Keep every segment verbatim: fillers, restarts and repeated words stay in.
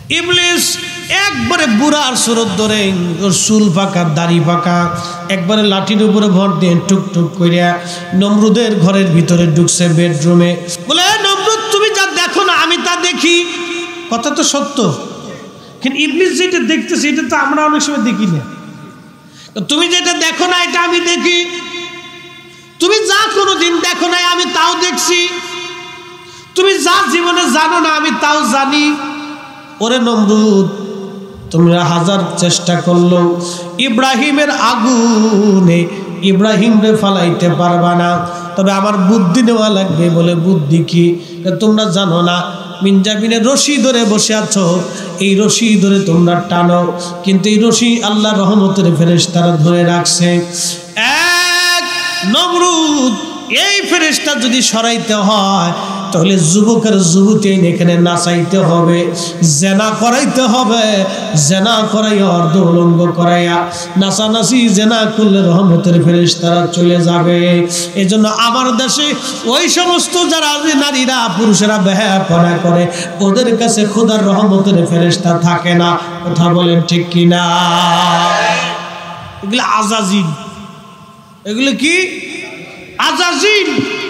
ইবলিস একবারে বুড়ার সুরত ধরে, ওর চুল পাকা দাড়ি পাকা, একবারে লাঠির উপরে ভর দিয়ে টুকটুক করিয়া নমরুদের ঘরের ভিতরে ঢুকছে বেডরুমে। বলে নমরুদ তুমি যা দেখো না আমি তা দেখি। কথা তো সত্য, কিন্তু ইবলিস যেটা দেখতেছে এটা তো আমরা অনেক সময় দেখি না। তুমি যেটা দেখো না এটা আমি দেখি, তুমি যা কোনোদিন দেখো না আমি তাও দেখছি, তুমি যা জীবনে জানো না আমি তাও জানি। ওরে নমরুদ, তোমরা হাজার চেষ্টা করলো ইব্রাহিমের আগুনে ইব্রাহিমরে ফালাইতে পারবা না, তবে আমার বুদ্ধি নেওয়া লাগবে। বলে বুদ্ধি কি? তোমরা জানো না মিনজাবিনের রশি ধরে বসে আছো, এই রশি ধরে তোমরা টানো, কিন্তু এই রশি আল্লাহ রহমতের ফেরেশতারা ধরে রাখছে। এক নমরুদ, এই ফেরেশতা যদি সরাইতে হয় তাহলে যুবকের যুবতী এখানে নাচাইতে হবে, জেনা করাইতে হবে, জেনা করাইয়া অর্ধ উলঙ্গ করাইয়া নাচানাচি জেনা করলে রহমতের ফেরেশতারা চলে যাবে। এই জন্য আমার দেশে ওই সমস্ত যারা নারীরা পুরুষেরা বেহায়াপনা করে ওদের কাছে খোদার রহমতের ফেরেশতা থাকে না। কথা বলেন ঠিক কিনা? এগুলো আজাজিল। এগুলো কি? আজাজিল।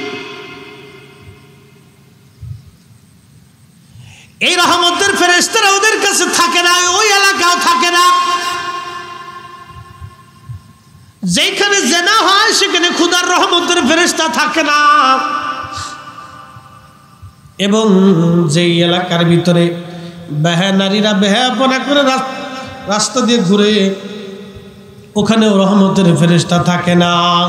এই রহমতের ফেরেশতারা ওদের কাছে থাকে না, ওই এলাকাও থাকে না। যেখানে জেনা হয় সেখানে খোদার রহমতের ফেরেশতা থাকে না। এবং যেই এলাকার ভিতরে বেহা নারীরা বেহায়াপনা করে রাস্তা দিয়ে ঘুরে ওখানেও রহমতের ফেরেশতা থাকে না।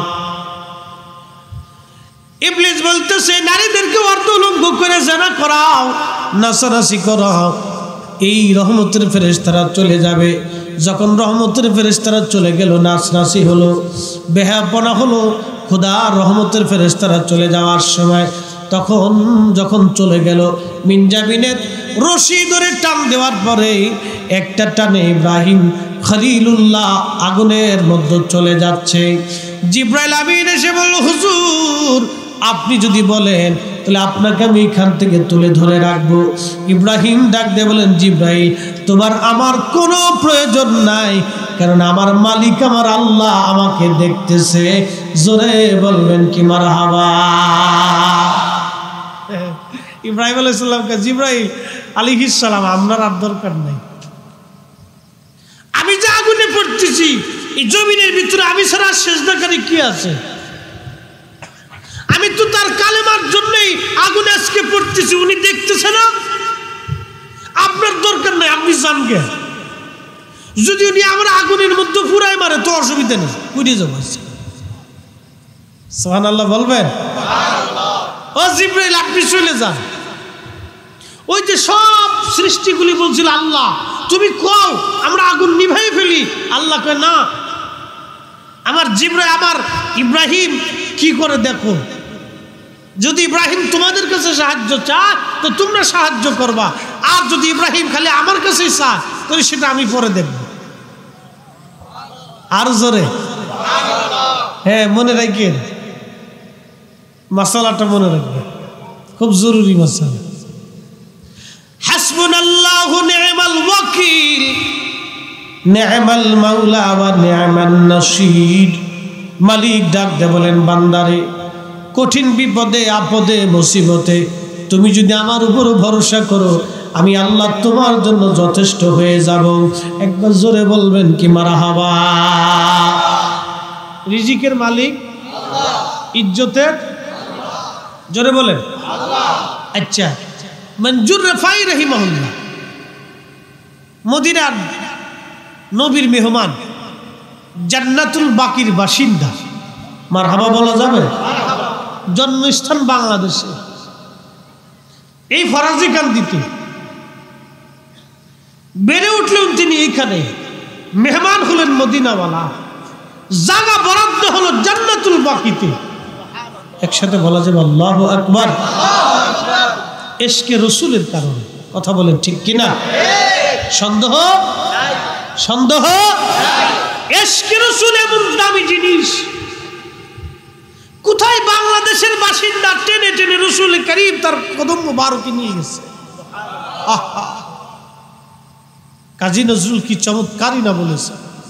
ইবলিস বলতেছে নারীদেরকে অর্ধ উলঙ্গ করে জেনা করাও, নাচানাচি করাও, এই রহমতের ফেরেশতারা চলে যাবে। যখন রহমতের ফেরেশতারা চলে গেল, নাচনাচি হলো, বেহায়াপনা হলো, খোদা রহমতের ফেরেশতারা চলে যাওয়ার সময় তখন যখন চলে গেল মিনজাবিনের রশি ধরে টান দেওয়ার পরে একটা টানে ইব্রাহিম খলিলুল্লাহ আগুনের মধ্যে চলে যাচ্ছে। জিব্রাইল আমিন এসে বলল, হুজুর আপনি যদি বলেন তাহলে আপনাকে আমি এখান থেকে তুলে ধরে রাখবো। ইব্রাহিম ডাক দিয়ে বলেন, জিব্রাইল তোমার আমার কোনো প্রয়োজন নাই, কারণ আমার মালিক আমার আল্লাহ আমাকে দেখতেছে। জোরে বলবেন কি মারহাবা। ইব্রাহিম আলাইহিস সালামকে জিব্রাইল আলাইহিস সালাম আপনার আর দরকার নাই, আমি যে আগুনে পড়তেছি এই জমিনের ভিতরে আমি ছাড়া সেজদাকারী কি আছে? আমি তো তার কালেমার জন্যই আগুনে আজকে পড়তেছি, উনি দেখতেছে না? আপনার দরকার নাই, আপনি জানগে। যদি উনি আমরা আগুনের মধ্যে পুরাই মারে তো অসুবিধা নেই, পুড়ে যাবো। সুবহানাল্লাহ বলবেন? ও জিব্রাইল আপনি চলে যান। ওই যে সব সৃষ্টিগুলি বলছিল আল্লাহ তুমি কও আমরা আগুন নিভাই ফেলি, আল্লাহ কয় না। আমার জিব্রাইল আমার ইব্রাহিম কি করে দেখো, যদি ইব্রাহিম তোমাদের কাছে সাহায্য চায় তো তোমরা সাহায্য করবা, আর যদি ইব্রাহিম খালি আমার কাছেই চায় তাহলে সেটা আমি পরে দেখব। আর জোরে হ্যাঁ মনে রাখেন, মাসালাটা মনে রাখবেন, খুব জরুরি মাসালা। হাসবুনাল্লাহু নি'মাল ওয়াকিল নি'মাল মাওলা ওয়া নি'মান নাসির। মালিক ডাক দে বলেন, বান্দারে কঠিন বিপদে আপদে মুসিবতে তুমি যদি আমার উপর ভরসা করো আমি আল্লাহ তোমার জন্য যথেষ্ট হয়ে যাব। একবার জোরে বলবেন কি মারহাবা। রিজিকের মালিক আল্লাহ, ইজ্জতের আল্লাহ, জোরে বলেন আল্লাহ। আচ্ছা, মঞ্জুর রেফাই রাহিমাহুল্লাহ মদিনার নবীর মেহমান, জান্নাতুল বাকির বাসিন্দা, মারহাবা বলা যাবে? জন্মস্থান বাংলাদেশে, এই ফরাজি কান্দিতে বেড়ে উঠলেন তিনি। এইখানে মেহমান হলেন মদিনাওয়ালা, জায়গা বরাদ্দ হলো জান্নাতুল বাকিতে। একসাথে বলা যাবে আল্লাহু আকবার। ইশকে রাসূলের কারণে। কথা বলেন ঠিক কিনা? সন্দেহ সন্দেহ ইশকে রাসূল এমন দামি জিনিস, কোথায় বাংলাদেশের বাসিন্দা টেনে টেনে রাসূল করিম তার কদম মুবারক নিয়ে গেছে। কাজী নজরুল কি চমৎকারই না বলেছে,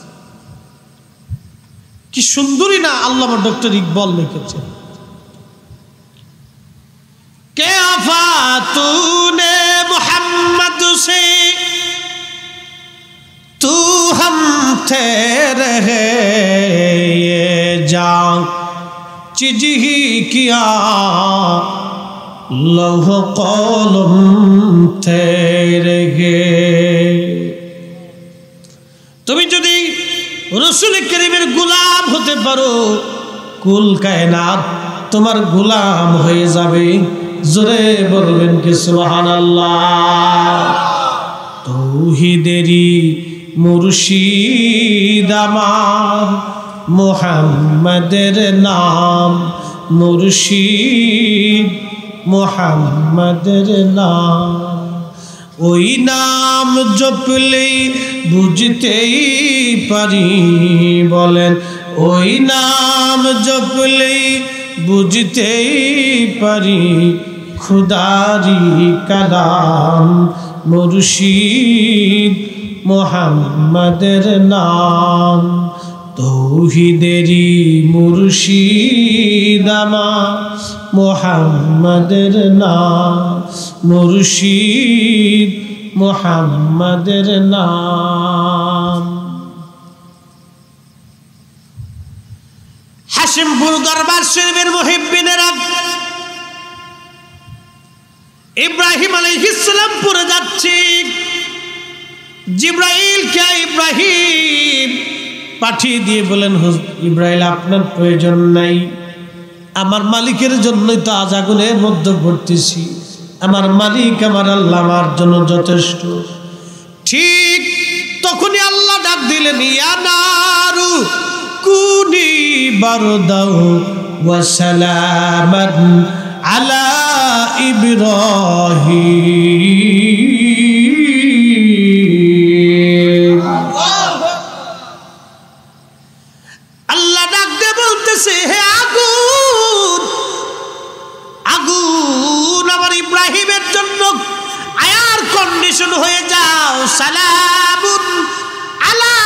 কি সুন্দরী না আল্লামা ডক্টর ইকবাল লিখেছেন। কে আফাতুনে মোহাম্মদ সে তু হম তেরে জান চিজ হি কিয়া লৌহ কলম তেরে গে। তুমি যদি রাসূল কারীমের গোলাম হতে পারো, কুল কায়নাত তোমার গোলাম হয়ে যাবে। জোরে বলবেন কি সুবহানাল্লাহ। তৌহিদেরই মুর্শিদ আমার, মুহাম্মাদের নাম মুর্শিদ, মুহাম্মাদের নাম। ওই নাম জপলেই বুঝতেই পারি, বলেন ওই নাম জপলেই বুঝতেই পারি, খুদারি কালাম মুর্শিদ, মুহাম্মাদের নাম। তৌহিদেরই মুর্শিদ আমার, মুহাম্মাদের নাম মুর্শিদ, মুহাম্মাদের নাম। হাশিমপুর দরবার শরীফের মুহিব্বিনেরা ইব্রাহিম আলাইহিস সালাম পড়ে যাচ্ছে। জিবরাইল কে ইব্রাহিম পাঠিয়ে দিয়ে বলেন, ইব্রাহিম আপনার প্রয়োজন নাই, আমার মালিকের জন্যই তো আজ আগুনের মধ্যে পড়তেছি। আমার মালিক আমার আল্লাহ আমার জন্য যথেষ্ট। ঠিক তখনই আল্লাহ ডাক দিলেন, ইয়া নারু কুনি বারদাও ওয়া সালামান আলা ইব্রাহিম। আল্লাহ ডাক দিয়ে বলতেছে, হে আগুন, আগুন আমার ইব্রাহিমের জন্য আয়ার কন্ডিশন হয়ে যাও। সালামুন আলা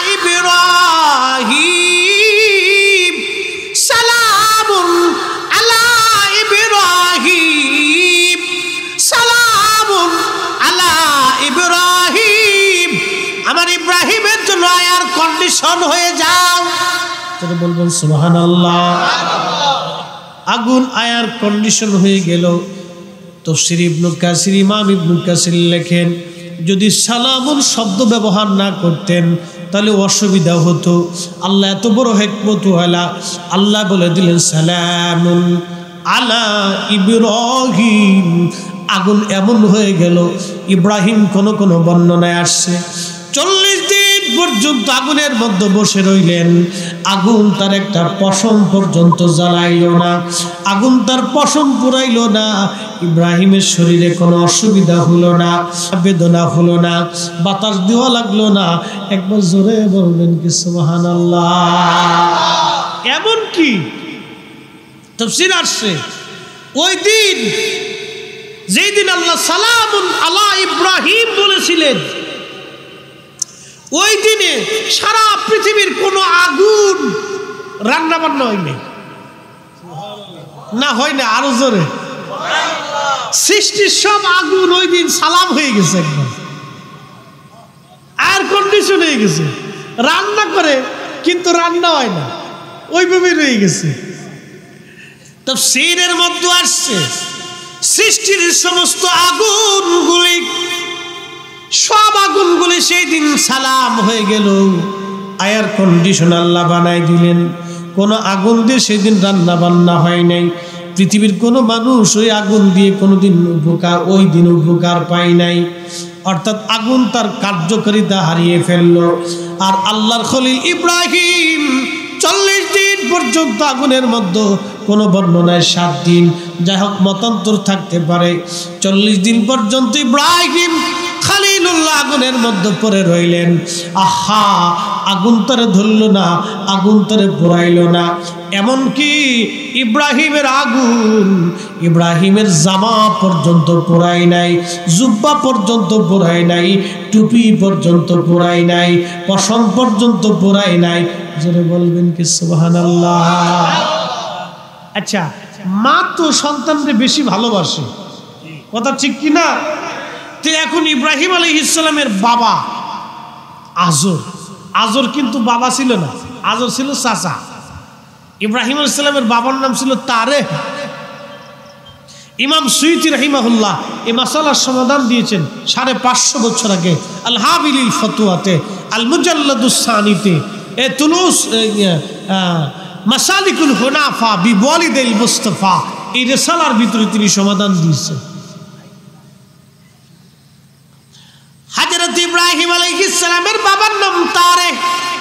ইব্রাহিম, সালামুন আলা ইব্রাহিম, সালামুন আলা ইব্রাহিম। আমার ইব্রাহিমের জন্য আয়ার কন্ডিশন হয়ে যাও। তোরা বলবেন সুবহানাল্লাহ। আগুন আয়ার কন্ডিশন হয়ে গেল। তাফসীর ইবনে কাসির, ইমাম ইবনে কাসির লেখেন, যদি সালামুন শব্দ ব্যবহার না করতেন তাহলে অসুবিধা হতো। আল্লাহ এত বড় হিকমত ওয়ালা, আল্লাহ বলে দিলেন সালামুন আলা ইব্রাহিম। আগুন এমন হয়ে গেল, ইব্রাহিম কোন কোন বর্ণনায় আসছে চল্লিশ দিন পর্যন্ত আগুনের মধ্যে বসে রইলেন। আগুন তার একটা পশম পর্যন্ত জ্বালাইল না, আগুন তার পশম পুরাইল না। ইব্রাহিমের শরীরে কোনো অসুবিধা হলো না, বেদনা হলো না, বাতাস দেওয়া লাগলো না। একবার জোরে বলবেন কি সুবহানাল্লাহ। এমন কি তাফসীর আসছে, ওই দিন যেই দিন আল্লাহ সালামুন আলা ইব্রাহিম বলেছিলেন, ওই দিনে সারা পৃথিবীর কোনো আগুন রান্না বান্না হয়নি, না হয় না, আরো জোরে। সৃষ্টির সব আগুন ওই দিন সালাম হয়ে গেছে, একবার এয়ার কন্ডিশন হয়ে গেছে। রান্না করে কিন্তু রান্না হয় না, ওইভাবে রয়ে গেছে। তাফসীরের মধ্যে আসছে, সৃষ্টির সমস্ত আগুনগুলি, সব আগুনগুলি সেই দিন সালাম হয়ে গেল। এয়ার কন্ডিশন আল্লাহ বানাই দিলেন। কোনো আগুন দিয়ে সেদিন রান্না বান্না হয় নাই। পৃথিবীর কোনো মানুষ ওই আগুন দিয়ে কোনোদিন উপকার, ওই দিন উপকার পায় নাই। অর্থাৎ আগুন তার কার্যকারিতা হারিয়ে ফেলল। আর আল্লাহর খলিল ইব্রাহিম চল্লিশ দিন পর্যন্ত আগুনের মধ্যে, কোনো বর্ণনায় সাত দিন, যাই হোক মতান্তর থাকতে পারে। চল্লিশ দিন পর্যন্ত ইব্রাহিম খলিলুল্লাহ আগুনের মধ্যে পড়ে রইলেন। আহা, আগুন তারে ধরল না, আগুন তারে পোড়াইল না। এমনকি ইব্রাহিমের আগুন ইব্রাহিমের জামা পর্যন্ত পোড়ায় নাই, জুব্বা পর্যন্ত পোড়ায় নাই, টুপি পর্যন্ত পোড়ায় নাই, পশম পর্যন্ত পোড়ায় নাই। জোরে বলবেন কি সুবহানাল্লাহ। আচ্ছা, মা তো সন্তানকে বেশি ভালোবাসে, কথা ঠিক কি না? তো এখন ইব্রাহিম আলাইহিস সালামের বাবা আজর, আজর কিন্তু বাবা ছিল না, আজর ছিল চাচা। ইব্রাহিম আলাইহিস সালামের বাবার নাম ছিল তারেহ। ইমাম সুয়ুতি রাহিমাহুল্লাহ এই মাসালার সমাধান দিয়েছেন সাড়ে পাঁচশো বছর আগে আল হাবিলিল ফতুয়াতে, আল মুজাল্লাদুস সানিতে, এ তুলুস মাসালিকুল হুনাফা বিওয়ালিদিল মুস্তাফা, এই রিসালার ভিতরে তিনি সমাধান দিয়েছেন। হযরত ইব্রাহিম আলাইহিস সালামের বাবার নাম তারেহ,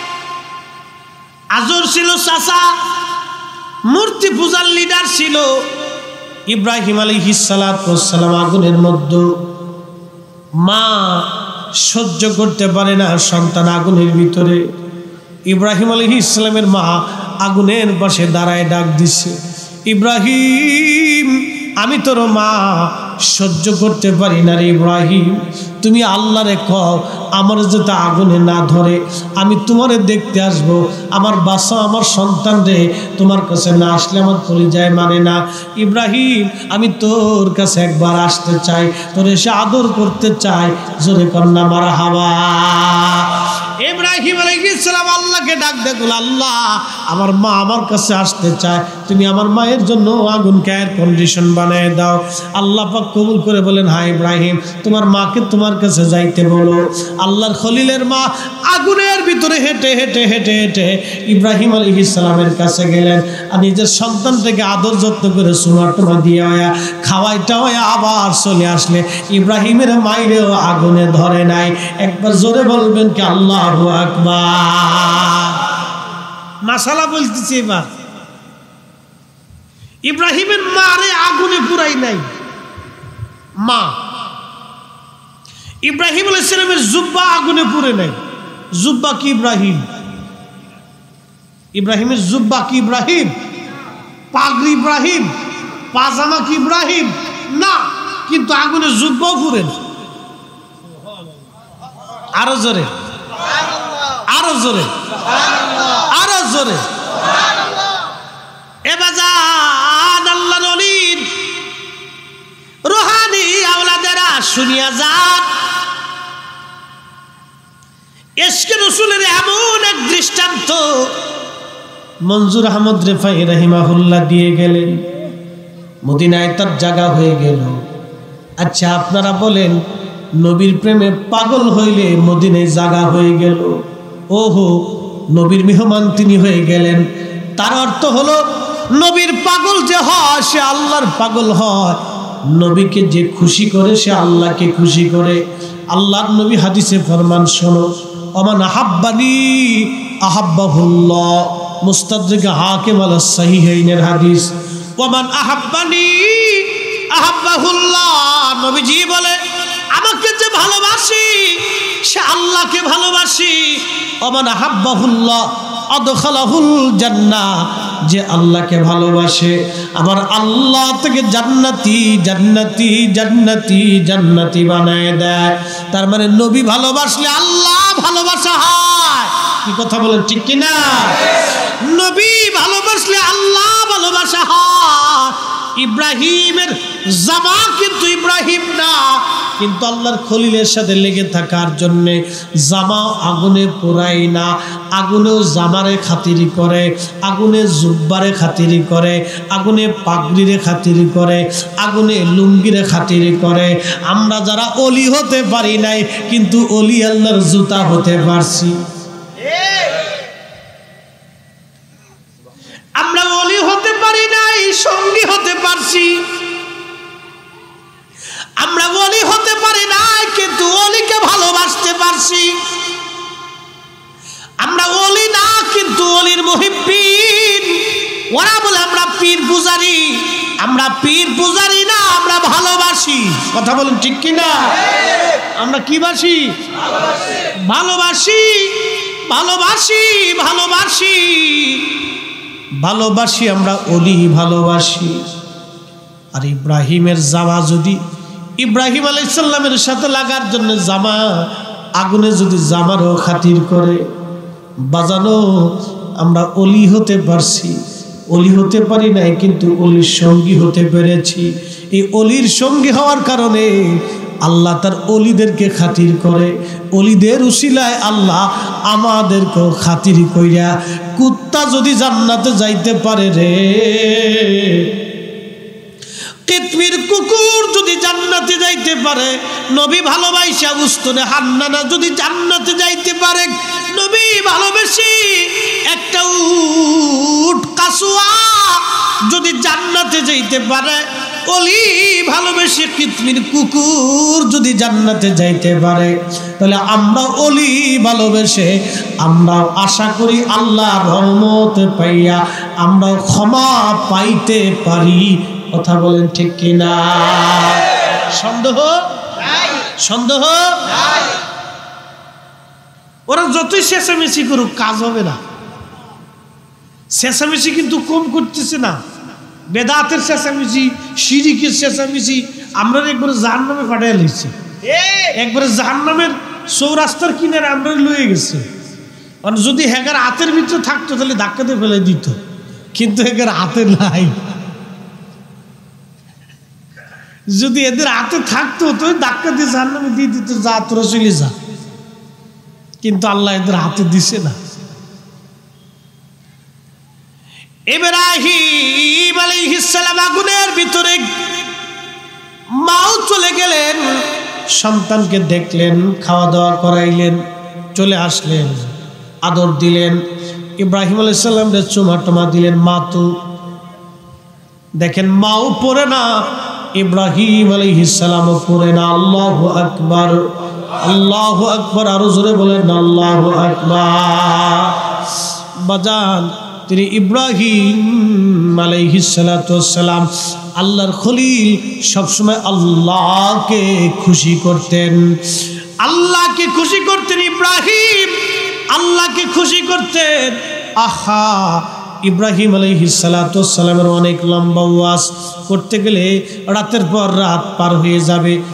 আজর ছিল চাচা, মূর্তি পূজার লিডার ছিল। ইব্রাহিম আলাইহিস সালাতু ওয়াস সালাম আগুনের মধ্যে, মা সহ্য করতে পারে না সন্তান আগুনের ভিতরে। ইব্রাহিম আলাইহিস সালামের মা আগুনের পাশে দাঁড়ায় ডাক দিছে, ইব্রাহিম আমি তোর মা, সহ্য করতে পারি না রে ইব্রাহিম, তুমি আল্লাহরে কও আমার যাতে আগুনে না ধরে, আমি তোমারে দেখতে আসব, আমার বাচ্চা আমার সন্তান রে তোমার কাছে না আসলে আমার কলিজায় মানে না। ইব্রাহিম আমি তোর কাছে একবার আসতে চাই, তোর এসে আদর করতে চাই, জোরে কন্যা মারহাবা। ইব্রাহিম আলাইহিস সালাম আল্লাহকে ডাক দেখল, আল্লাহ আমার মা আমার কাছে আসতে চায়, তুমি আমার মায়ের জন্য আগুনকে এয়ার কন্ডিশন বানিয়ে দাও। আল্লাহ পাক কবুল করে বলেন, হ্যাঁ ইব্রাহিম তোমার মাকে তোমার কাছে যাইতে বলো। আল্লাহর খলিলের মা আগুনের ভিতরে হেঁটে হেঁটে হেঁটে হেঁটে ইব্রাহিম আলাইহিস সালামের কাছে গেলেন, আর নিজের সন্তানটাকে আদর যত্ন করে সুমা টুমা দিয়ে হয়া খাওয়াইটা হয়ে আবার চলে আসলে ইব্রাহিমের মায়েরও আগুনে ধরে নাই। একবার জোরে বলবেন কি আল্লাহু আকবার। মাসালা বলতেছি এবার, ইব্রাহিমের মারে আগুনে পুরাই নাই মা, ইব্রাহিম আলাইহিস সালামের জুব্বা আগুনে পুড়ে নাই। জুব্বা কি ইব্রাহিম? ইব্রাহিমের জুব্বা কি ইব্রাহিম? পাগড়ি ইব্রাহিম? পাজামা কি ইব্রাহিম? না, কিন্তু আগুনে জুব্বাও পুড়ে না। আরো জোরে, আরো জোরে, আরো জোরে। এবাজান আল্লাহর ওলির রুহানি আওলাদেরা শুনিয়া যান, ইশকে রাসূলের এমন এক দৃষ্টান্ত মনজুর আহমদ রেফাই রাহিমাহুল্লাহ দিয়ে গেলেন, মদিনায় তার জায়গা হয়ে গেল। আচ্ছা আপনারা বলেন, নবীর প্রেমে পাগল হইলে মদিনায় জায়গা হয়ে গেল, ওহো নবীর মেহমান তিনি হয়ে গেলেন। তার অর্থ হলো নবীর পাগল যে হয় সে আল্লাহর পাগল হয়, নবীকে যে খুশি করে সে আল্লাহকে খুশি করে। আল্লাহর নবী হাদিসে ফরমান শোনো, ওমান আহাব্বানি আহাব্বাহুল্লাহ, মুস্তাদরিক হাকিম আলাস সাহিহাইনের হাদিস। ওমান আহাব্বানি আহাব্বাহুল্লাহ, নবীজি বলে আমাকে যে ভালোবাসি সে আল্লাহকে ভালোবাসি। ওমান আহাব্বাহুল্লাহ আদখালাহুল জান্নাহ, যে আল্লাহকে ভালোবাসে আবার আল্লাহ থেকে জান্নাতি জান্নাতি জান্নাতি জান্নাতি বানায় দেয়। তার মানে নবী ভালোবাসলে আল্লাহ ভালোবাসা হয়। কি কথা বলেন ঠিক কি না? নবী ভালোবাসলে আল্লাহ ভালোবাসা হয়। ইব্রাহিমের জামা কিন্তু ইব্রাহিম না, কিন্তু আল্লাহর খলিলের সাথে লেগে থাকার জন্যে জামা আগুনে পোড়াই না, আগুনেও জামারে খাতিরি করে, আগুনে জুব্বারে খাতিরি করে, আগুনে পাগড়িরে খাতিরি করে, আগুনে লুঙ্গিরে খাতিরি করে। আমরা যারা অলি হতে পারি নাই কিন্তু অলি আল্লাহর জুতা হতে পারছি। আমরা অলি হতে পারি নাই, সঙ্গী হতে পারছি। আমরা ওলি হতে পারি না কিন্তু ওলিকে ভালোবাসতে পারছি। আমরা ওলি না কিন্তু ওলির মুহিব্বিন। ওরা বলে আমরা পীর পূজারি, আমরা পীর পূজারি না, আমরা ভালোবাসি। কথা বলেন ঠিক কি না? আমরা কি বাসি? ভালোবাসি, ভালোবাসি, ভালোবাসি। ভালোবাসি, আমরা অলি ভালোবাসি। আর ইব্রাহিমের জামা যদি ইব্রাহিম আলাইহিস সালামের সাথে লাগার জন্য জামা আগুনে যদি জামারও খাতির করে, বাজানো আমরা অলি হতে পারছি, অলি হতে পারি নাই কিন্তু অলির সঙ্গী হতে পেরেছি। এই অলির সঙ্গী হওয়ার কারণে আল্লাহ তার অলিদেরকে খাতির করে, অলিদের উসিলায় আল্লাহ আমাদেরকেও খাতির কইরা। কুত্তা যদি জান্নাতে যাইতে পারে রে, কিতমির কুকুর যদি জান্নাতে যাইতে পারে, নবী ভালোবাসা উস্তনে হান্নানা যদি জান্নাতে যাইতে পারে, নবী ভালোবেসে একটা উট কাসুয়া যদি জান্নাতে যাইতে পারে, অলি ভালোবেসে কিতমির কুকুর যদি জান্নাতে যাইতে পারে, তাহলে আমরা অলি ভালোবেসে আমরা আশা করি আল্লাহর রহমত পাইয়া আমরা ক্ষমা পাইতে পারি। কথা বলেন ঠিক কিনা? সন্দেহ সন্দেহ ওরা যতই চেঁচামেচি করুক কাজ হবে না। চেঁচামেচি কিন্তু কম করতেছে না। বেদাতের চেঁচামেচি, শিরিকের চেঁচামেচি আমরা একবারে জাহান্নামে পাঠাইয়া লিখছি, একবারে জাহান্নামের চৌরাস্তার কিনারে আমরা লয়ে গেছে। মানে যদি হেগার হাতের ভিতরে থাকতো তাহলে ধাক্কাতে ফেলে দিত, কিন্তু হেগার হাতে নাই। যদি এদের হাতে থাকতো তো ধাক্কা দিয়ে জাহান্নামে দিয়ে দিত, যা তোরা চলে যা। কিন্তু আল্লাহ এদের হাতে দিছে না। ইব্রাহিম আলাইহিস সালাম আগুনের ভিতরে, মাও চলে গেলেন, সন্তানকে দেখলেন, খাওয়া দাওয়া করাইলেন, চলে আসলেন, আদর দিলেন। ইব্রাহিম আলাইহিস সালামকে চুমা টমা দিলেন। মা তো দেখেন মাও পড়ে না, ইব্রাহিম আলাইহিস সালামও পড়ে না। আল্লাহু আকবার, আল্লাহু আকবার, আরো জোরে বলেন আল্লাহু আকবার। বাজান, তিনি ইব্রাহিম আলাইহিস সালাতু ওয়াস সালাম আল্লাহর খলিল, সবসময় আল্লাহকে খুশি করতেন, আল্লাহকে খুশি করতেন। ইব্রাহিম আল্লাহকে খুশি করতেন। আহা, ইব্রাহিম আলাইহিস সালাতু ওয়াস সালামের অনেক লম্বা ওয়াজ করতে গেলে রাতের পর রাত পার হয়ে যাবে।